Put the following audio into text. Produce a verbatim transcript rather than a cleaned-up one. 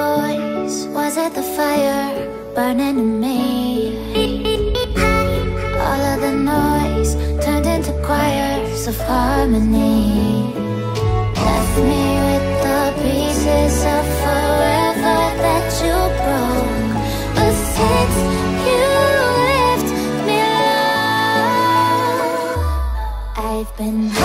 voice? Was it the fire burning in me? All of the noise turned into choirs of harmony. Left me with the pieces of forever that you broke. But since you left me alone, I've been